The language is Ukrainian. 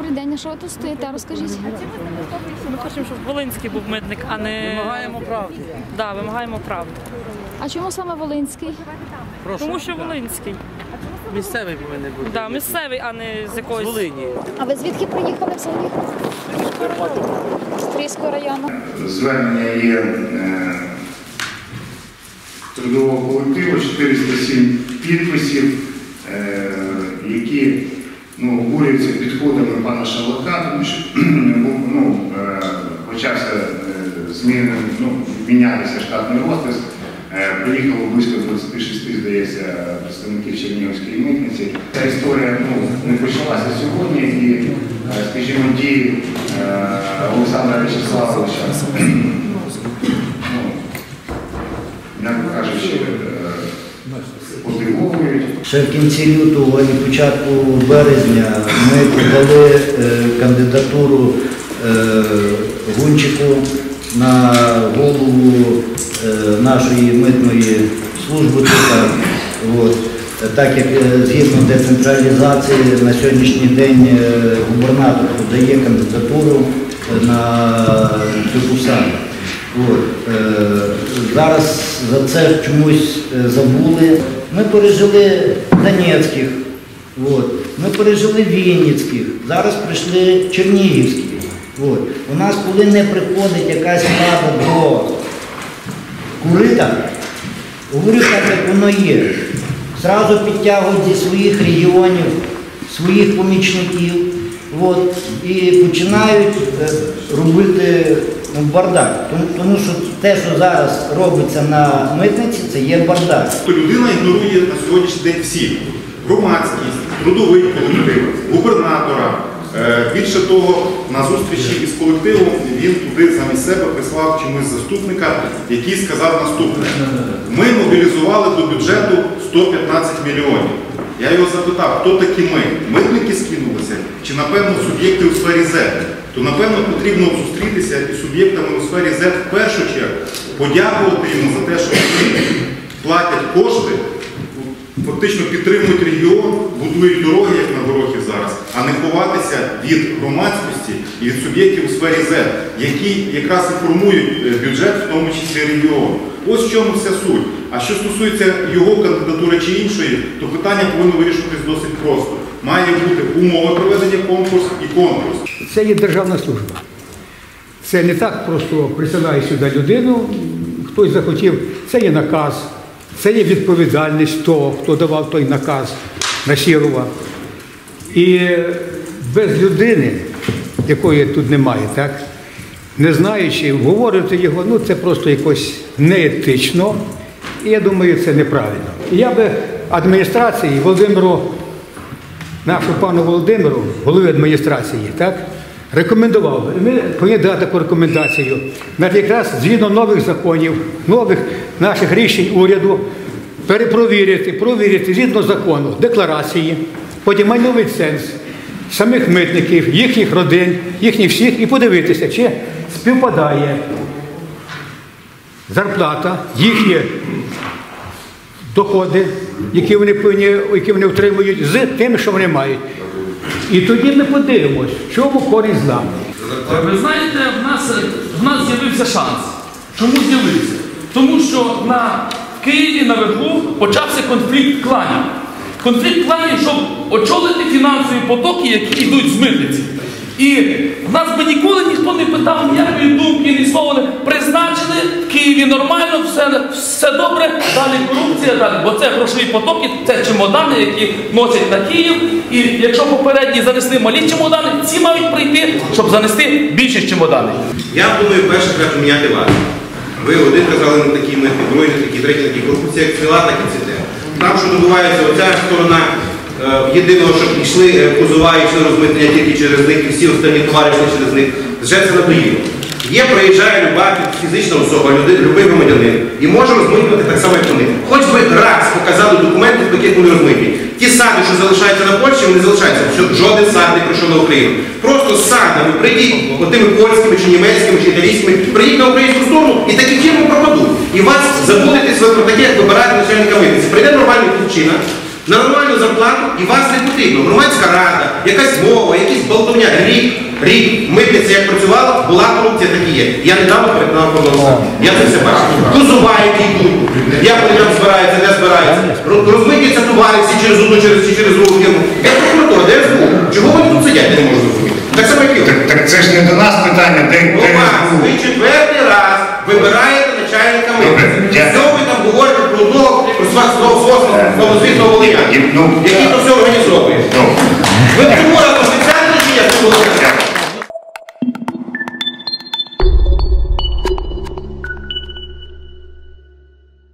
Добрий день, а що ви тут стоїте? Розкажіть. Ми хочемо, щоб Волинський був митник, а не... Вимагаємо правди. Так, вимагаємо правди. А чому саме Волинський? Тому що Волинський. Місцевий повинен бути. Так, місцевий, а не з якоїсь... З Волині. А ви звідки приїхали взагалі? З Стрийського району. Звернення є трудового колективу, 407 підписів, які обурюються підходами пана Шарлака, тому що почався зміни, мінялися штатний розпис, приїхало близько 26, здається, представників Чернігівської митниці. Ця історія не почалася сьогодні і, скажімо, дії Олександра В'ячеславовича, м'яко кажучи, подивовують. Ще в кінці лютого і початку березня ми подали кандидатуру Гунчику на голову нашої митної служби. Так як згідно децентралізації на сьогоднішній день губернатор подає кандидатуру на цю посаду. Зараз за це чомусь забули. Ми пережили Донецьких, ми пережили Вінницьких, зараз прийшли Чернігівські. У нас, коли не приходить якась влада до курита, говорю так, як воно є. Зразу підтягують зі своїх регіонів, своїх помічників і починають робити бардак. Тому що те, що зараз робиться на митниці, це є бардак. Людина ігнорує на сьогоднішній день всіх. Громадськість, трудовий колектив, губернатора. Більше того, на зустрічі із колективом він туди замість себе прислав чомусь заступника, який сказав наступне. Ми мобілізували до бюджету 115 мільйонів. Я його запитав, хто такі ми? Митники скинулися? Чи, напевно, суб'єкти у сфері Z? То, напевно, потрібно зустрітися із суб'єктами у сфері Z в першу чергу, подякувати йому за те, що вони платять кошти, фактично підтримують регіон, будують дороги, як на Горохів зараз, а не ховатися від громадськості і від суб'єктів у сфері Z, які якраз і формують бюджет, в тому числі регіону. Ось в чому вся суть. А що стосується його кандидатури чи іншої, то питання повинно вирішуватись досить просто. Має бути умови проведення конкурсу і конкурс. Це є державна служба. Це не так просто присилає сюди людину, хтось захотів. Це є наказ, це є відповідальність того, хто давав той наказ на Сірова. І без людини, якої тут немає, так, не знаючи, говорити його, це просто якось неетично. І я думаю, це неправильно. І я би адміністрації Володимиру, нашу пану Володимиру, голові адміністрації, так, рекомендував. Ми повинні дати таку рекомендацію. Якраз згідно нових законів, нових наших рішень уряду, провірити згідно закону, декларації, потім майновий ценз самих митників, їхніх родин, їхніх всіх, і подивитися, чи співпадає зарплата, їхні доходи, які вони отримують, з тим, що вони мають. І тоді ми подивимось, в чому користь зла. Ви знаєте, в нас з'явився шанс. Чому з'явився? Тому що в Києві наверху почався конфлікт кланів. Конфлікт кланів, щоб очолити фінансові потоки, які йдуть з митниці. І в нас би ніколи ніхто не питав ніякої думки, ні слова. Призначили в Києві нормально, все добре, далі корупція, далі. Бо це грошові потоки, це чемодани, які носять на Київ. І якщо попередні занесли малі чемодани, ці мають прийти, щоб занести більші чемодани. Я думаю, перше треба поміняти владу. Ви один казали, не такі митні, другий не такі, третій не такі. Корупція як ціла, так і це. Там, що добувається оця сторона, єдиного, що йшли кузова, йшли розмитнення тільки через них, і всі останні товари йшли через них, вже це надоїло. Приїжджає люба фізична особа, любий громадянин, і може розмитнювати так само, як вони. Хоч би раз показали документи, в яких вони розмитні. Ті самі, що залишаються на Польщі, вони залишаються. Жоден сад не прийшов на Україну. Просто з садами прийдіть, отими польськими, чи німецькими, чи італійськими, прийдіть на українську сторону і такі фірми пропадуть. І вас забудетесь ви про таке, як вибирати начальника митниці. Прийде нормальний хлопчина, на нормальну зарплату і вас не потрібно. Громадська рада, якась мова, якісь болтовня. Рік митниця як працювала, була корупція, так і є. Я недавно перетинав кордон. Я це все бачив. Кузова, які йдуть, як вони там збираються, не збираються. Розмитняться товари всі через одну, через другу фірму. Я прокуратура, де СБУ? Чого вони тут сидять, я не можу зрозуміти. Так само, як і ви. Так це ж не до нас питання, де Ви четвертий раз вибираєте начальника митниці. Все ви там говорите про одного, про свого славнозвісного Волиня, який то все організовує. Ви чому